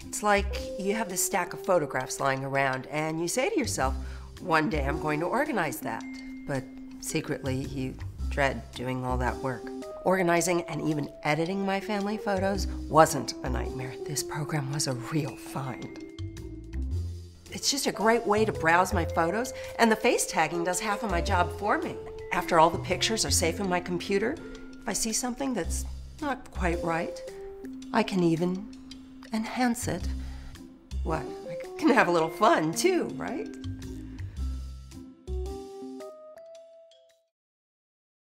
It's like you have this stack of photographs lying around and you say to yourself, one day I'm going to organize that. But secretly you dread doing all that work. Organizing and even editing my family photos wasn't a nightmare. This program was a real find. It's just a great way to browse my photos, and the face tagging does half of my job for me. After all the pictures are safe in my computer, if I see something that's not quite right, I can even enhance it. What? I can have a little fun too, right?